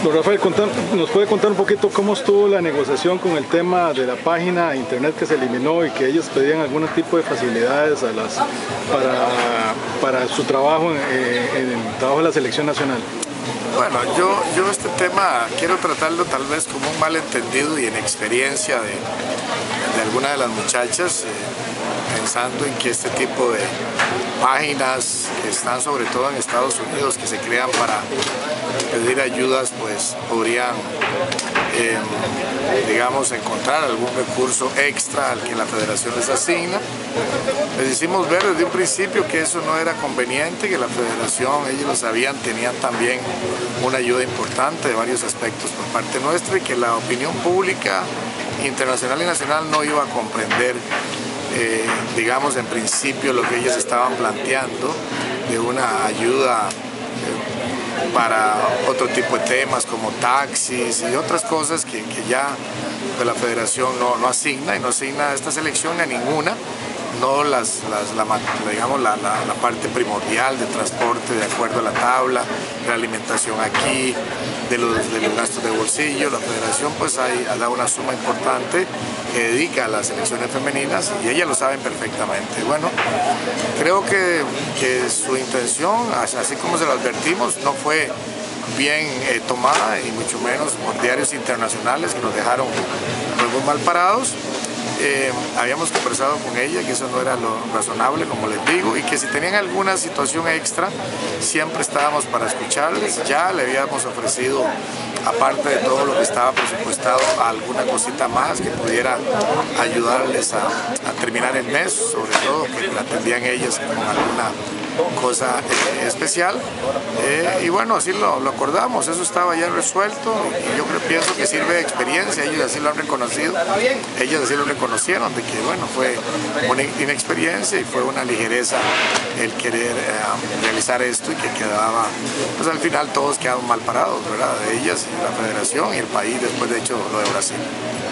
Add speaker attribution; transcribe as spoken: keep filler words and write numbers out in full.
Speaker 1: Don Rafael, contar, ¿nos puede contar un poquito cómo estuvo la negociación con el tema de la página de internet que se eliminó y que ellos pedían algún tipo de facilidades a las, para, para su trabajo en, en el trabajo de la selección nacional?
Speaker 2: Bueno, yo, yo este tema quiero tratarlo tal vez como un malentendido y inexperiencia de, de alguna de las muchachas, eh, pensando en que este tipo de páginas que están sobre todo en Estados Unidos, que se crean para pedir ayudas, pues podrían, eh, digamos, encontrar algún recurso extra al que la federación les asigna. Les hicimos ver desde un principio que eso no era conveniente, que la federación, ellos lo sabían, tenían también una ayuda importante de varios aspectos por parte nuestra y que la opinión pública internacional y nacional no iba a comprender, eh, digamos, en principio lo que ellos estaban planteando de una ayuda eh, para otro tipo de temas como taxis y otras cosas que, que ya pues, la federación no, no asigna y no asigna a esta selección a ninguna. No las, las, la, digamos, la, la, la parte primordial de transporte de acuerdo a la tabla, de la alimentación aquí, de los, de los gastos de bolsillo. La federación pues hay, ha dado una suma importante que dedica a las selecciones femeninas y ellas lo saben perfectamente. Bueno, creo que, que su intención, así como se lo advertimos, no fue bien eh, tomada y mucho menos por diarios internacionales que nos dejaron muy mal parados. Eh, habíamos conversado con ella que eso no era lo razonable, como les digo, y que si tenían alguna situación extra siempre estábamos para escucharles. Ya le habíamos ofrecido, aparte de todo lo que estaba presupuestado, alguna cosita más que pudiera ayudarles a, a terminar el mes, sobre todo que la atendían ellas con alguna cosa eh, especial, eh, y bueno, así lo, lo acordamos, eso estaba ya resuelto y yo creo, pienso que sirve de experiencia, ellos así lo han reconocido, ellos así lo reconocieron, de que bueno, fue una inexperiencia y fue una ligereza el querer eh, realizar esto y que quedaba, pues al final todos quedaron mal parados, ¿verdad? De ellas, la federación y el país después de hecho lo de Brasil.